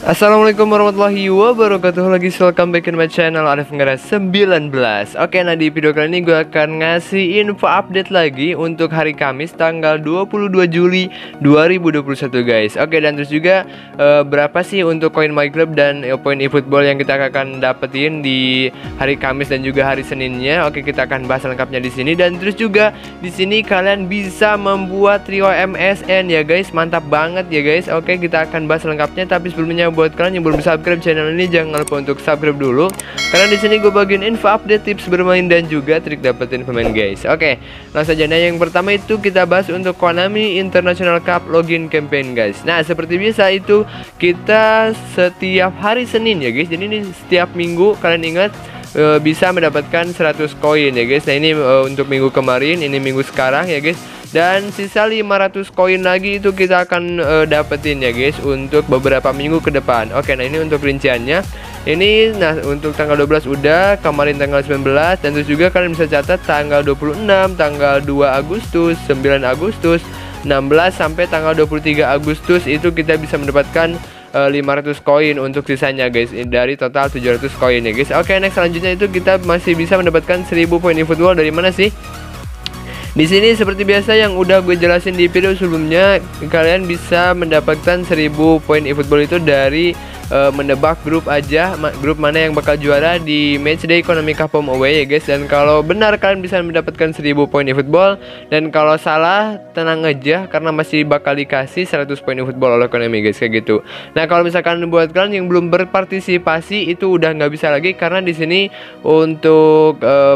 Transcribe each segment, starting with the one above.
Assalamualaikum warahmatullahi wabarakatuh. Welcome back in my channel Arif Nggara 19. Oke, nah di video kali ini gue akan ngasih info update lagi untuk hari Kamis tanggal 22 Juli 2021 guys. Oke, dan terus juga berapa sih untuk koin My Club dan poin eFootball yang kita akan dapetin di hari Kamis dan juga hari Seninnya. Oke, kita akan bahas lengkapnya di sini. Dan terus juga di sini kalian bisa membuat trio MSN ya guys. Mantap banget ya guys. Oke, kita akan bahas lengkapnya, tapi sebelumnya buat kalian yang belum subscribe channel ini jangan lupa untuk subscribe dulu, karena di sini gue bagiin info update, tips bermain dan juga trik dapetin pemain guys. Oke, langsung aja. Nah, yang pertama itu kita bahas untuk Konami International Cup login campaign guys. Nah, seperti biasa itu kita setiap hari Senin ya guys. Jadi ini setiap minggu kalian ingat bisa mendapatkan 100 koin ya guys. Nah, ini untuk minggu kemarin, ini minggu sekarang ya guys. Dan sisa 500 koin lagi itu kita akan dapetin ya guys untuk beberapa minggu ke depan. Oke, nah ini untuk rinciannya. Ini nah untuk tanggal 12 udah, kemarin tanggal 19, dan terus juga kalian bisa catat tanggal 26, tanggal 2 Agustus, 9 Agustus, 16 sampai tanggal 23 Agustus itu kita bisa mendapatkan 500 koin untuk sisanya guys, dari total 700 koin ya guys. Oke, next selanjutnya itu kita masih bisa mendapatkan 1000 poin eFootball. Dari mana sih? Di sini seperti biasa yang udah gue jelasin di video sebelumnya, kalian bisa mendapatkan 1000 poin eFootball itu dari menebak grup aja, grup mana yang bakal juara di matchday Konami Cup Home Away ya guys. Dan kalau benar kalian bisa mendapatkan 1000 poin eFootball, dan kalau salah tenang aja karena masih bakal dikasih 100 poin eFootball oleh Konami guys, kayak gitu. Nah, kalau misalkan buat kalian yang belum berpartisipasi itu udah nggak bisa lagi, karena di sini untuk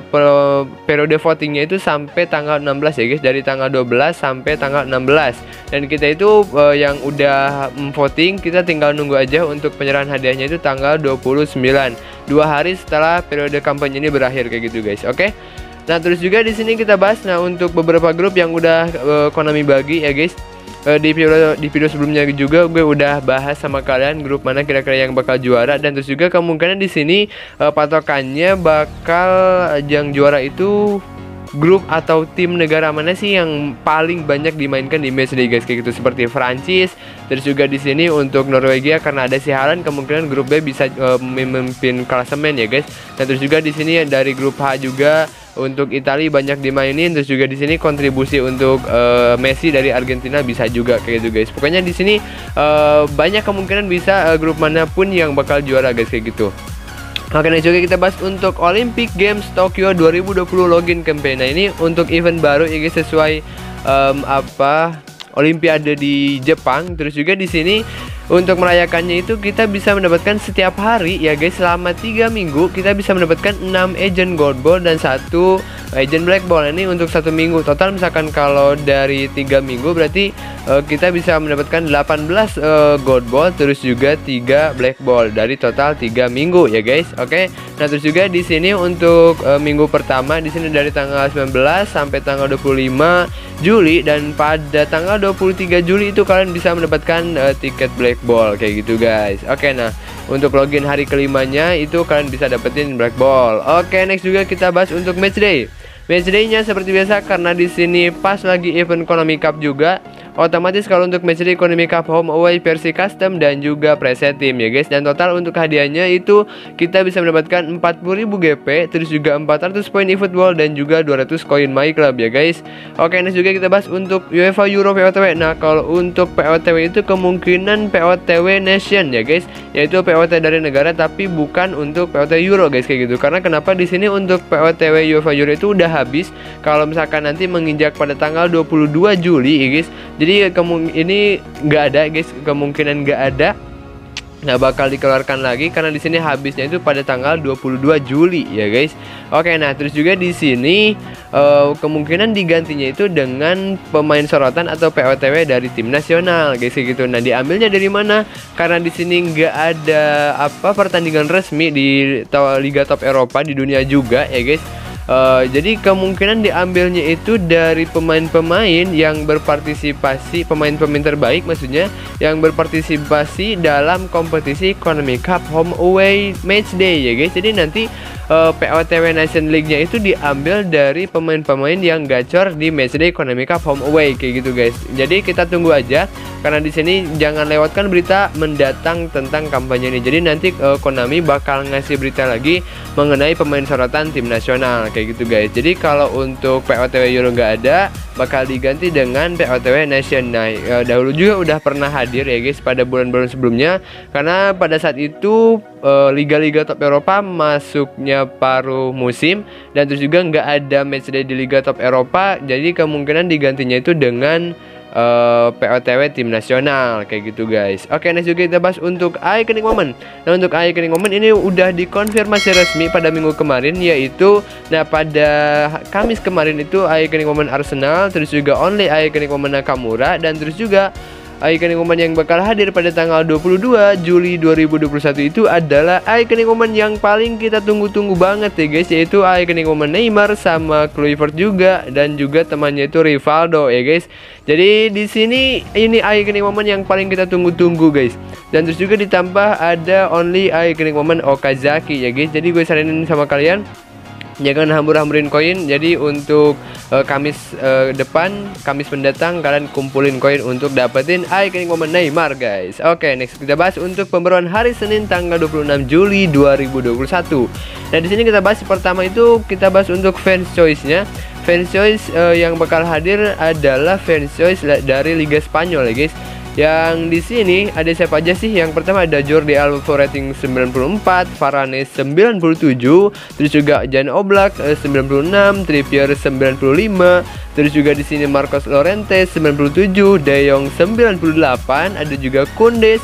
periode votingnya itu sampai tanggal 16 ya guys, dari tanggal 12 sampai tanggal 16. Dan kita itu yang udah voting, kita tinggal nunggu aja untuk penyerahan hadiahnya itu tanggal 29, 2 hari setelah periode kampanye ini berakhir kayak gitu guys. Oke. Nah, terus juga di sini kita bahas nah untuk beberapa grup yang udah Konami bagi ya guys. Di video sebelumnya juga gue udah bahas sama kalian grup mana kira-kira yang bakal juara, dan terus juga kemungkinan di sini patokannya bakal yang juara itu grup atau tim negara mana sih yang paling banyak dimainkan di matchday guys, kayak gitu, seperti Prancis. Terus juga di sini untuk Norwegia karena ada si Haaland, kemungkinan grup B bisa memimpin klasemen ya guys. Dan terus juga di sini dari grup H juga untuk Italia banyak dimainin. Terus juga di sini kontribusi untuk Messi dari Argentina bisa juga kayak gitu guys. Pokoknya di sini banyak kemungkinan bisa grup manapun yang bakal juara guys, kayak gitu. Oke, nah juga kita bahas untuk Olympic Games Tokyo 2020 login campaign. Nah, ini untuk event baru ya guys, sesuai Olimpiade di Jepang. Terus juga di sini untuk merayakannya itu kita bisa mendapatkan setiap hari ya guys, selama 3 minggu kita bisa mendapatkan 6 agent gold ball dan 1 agent black ball. Ini untuk 1 minggu. Total misalkan kalau dari 3 minggu berarti kita bisa mendapatkan 18 gold ball, terus juga 3 black ball dari total 3 minggu ya guys. Oke. Nah, terus juga di sini untuk minggu pertama di sini dari tanggal 19 sampai tanggal 25 Juli, dan pada tanggal 23 Juli itu kalian bisa mendapatkan tiket black ball kayak gitu guys. Oke, nah untuk login hari kelimanya itu kalian bisa dapetin black ball. Oke, next juga kita bahas untuk matchday. Matchday-nya seperti biasa karena di sini pas lagi event Konami Cup juga, otomatis kalau untuk matchday Konami Cup Home Away versi custom dan juga preset team ya guys. Dan total untuk hadiahnya itu kita bisa mendapatkan 40.000 GP, terus juga 400 poin eFootball dan juga 200 koin My Club ya guys. Oke, next juga kita bahas untuk UEFA Euro POTW. Nah, kalau untuk POTW itu kemungkinan POTW Nation ya guys, yaitu POTW dari negara tapi bukan untuk POTW Euro guys, kayak gitu. Karena kenapa di sini untuk POTW UEFA Euro itu udah habis kalau misalkan nanti menginjak pada tanggal 22 Juli ya guys. Jadi ini nggak ada guys, kemungkinan nggak bakal dikeluarkan lagi karena di sini habisnya itu pada tanggal 22 Juli ya guys. Oke, nah terus juga di sini kemungkinan digantinya itu dengan pemain sorotan atau POTW dari tim nasional guys, kayak gitu. Nah, diambilnya dari mana? Karena di sini nggak ada pertandingan resmi di Liga Top Eropa di dunia juga ya guys. Jadi kemungkinan diambilnya itu dari pemain-pemain yang berpartisipasi, pemain-pemain terbaik maksudnya, yang berpartisipasi dalam kompetisi Konami Cup Home Away Matchday ya guys. Jadi nanti POTW Nation League-nya itu diambil dari pemain-pemain yang gacor di Matchday Konami Cup Home Away kayak gitu guys. Jadi kita tunggu aja, karena di sini jangan lewatkan berita mendatang tentang kampanye ini. Jadi nanti Konami bakal ngasih berita lagi mengenai pemain sorotan tim nasional kayak gitu guys. Jadi kalau untuk POTW Euro nggak ada, bakal diganti dengan POTW Nation. Nah, dahulu juga udah pernah hadir ya guys pada bulan-bulan sebelumnya, karena pada saat itu liga-liga top Eropa masuknya paruh musim, dan terus juga nggak ada matchday di liga top Eropa. Jadi kemungkinan digantinya itu dengan POTW tim nasional kayak gitu guys. Oke, next juga kita bahas untuk iconic moment. Nah, untuk iconic moment ini udah dikonfirmasi resmi pada minggu kemarin, yaitu pada Kamis kemarin itu iconic moment Arsenal, terus juga only iconic moment Nakamura, dan terus juga iconic moment yang bakal hadir pada tanggal 22 Juli 2021 itu adalah iconic moment yang paling kita tunggu-tunggu banget ya guys, yaitu iconic moment Neymar sama Kluivert juga, dan juga temannya itu Rivaldo ya guys. Jadi di sini ini iconic moment yang paling kita tunggu-tunggu guys. Dan terus juga ditambah ada only iconic moment Okazaki ya guys. Jadi gue saranin sama kalian, jangan hambur-hamburin koin. Jadi untuk Kamis depan, Kamis mendatang, kalian kumpulin koin untuk dapetin iconic moment Neymar guys. Oke, next kita bahas untuk pembaruan hari Senin tanggal 26 Juli 2021. Nah, di sini kita bahas pertama itu kita bahas untuk fans choice-nya. Fans choice yang bakal hadir adalah fans choice dari Liga Spanyol ya guys. Yang di sini ada siapa aja sih? Yang pertama ada Jordi Alba rating 94, Varane 97, terus juga Jan Oblak 96, Trippier 95, terus juga di sini Marcos Llorente 97, De Jong 98, ada juga Koundé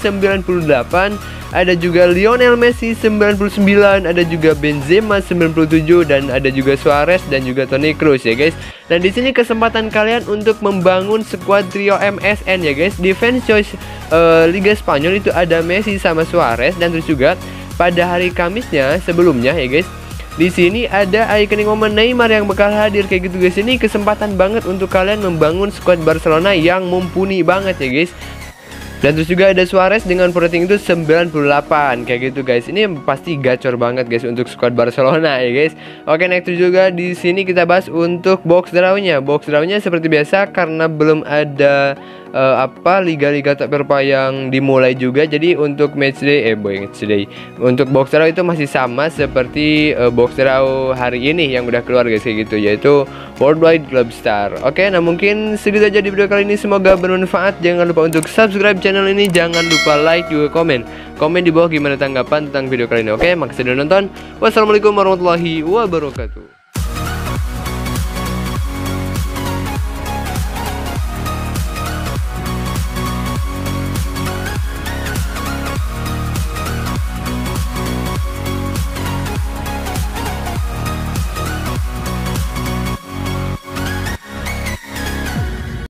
98, ada juga Lionel Messi 99, ada juga Benzema 97, dan ada juga Suarez dan juga Toni Kroos ya guys. Dan di sini kesempatan kalian untuk membangun skuad trio MSN ya guys. Di fans choice Liga Spanyol itu ada Messi sama Suarez, dan terus juga pada hari Kamisnya sebelumnya ya guys, di sini ada iconic moment Neymar yang bakal hadir kayak gitu guys. Ini kesempatan banget untuk kalian membangun skuad Barcelona yang mumpuni banget ya guys. Dan terus juga ada Suarez dengan rating itu 98 kayak gitu guys. Ini pasti gacor banget guys untuk skuad Barcelona ya guys. Oke, next juga di sini kita bahas untuk box draw-nya. Box draw-nya seperti biasa karena belum ada liga-liga top Eropa yang dimulai juga. Jadi untuk matchday untuk box draw itu masih sama seperti box draw hari ini yang udah keluar guys kayak gitu, yaitu Worldwide Club Star. Oke, nah mungkin segitu aja di video kali ini, semoga bermanfaat. Jangan lupa untuk subscribe channel ini, jangan lupa like juga komen di bawah gimana tanggapan tentang video kali ini. Oke, makasih sudah nonton. Wassalamualaikum warahmatullahi wabarakatuh.